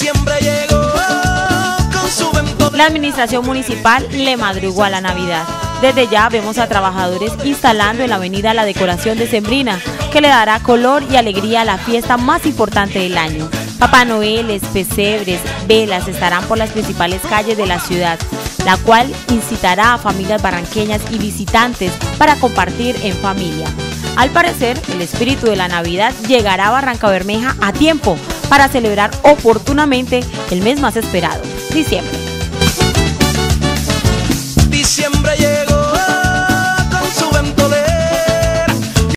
diciembre llegó con su vento. La administración municipal le madrugó a la Navidad. Desde ya vemos a trabajadores instalando en la avenida la decoración decembrina, que le dará color y alegría a la fiesta más importante del año. Papá Noel, pesebres, velas estarán por las principales calles de la ciudad, la cual incitará a familias barranqueñas y visitantes para compartir en familia. Al parecer, el espíritu de la Navidad llegará a Barrancabermeja a tiempo para celebrar oportunamente el mes más esperado, diciembre.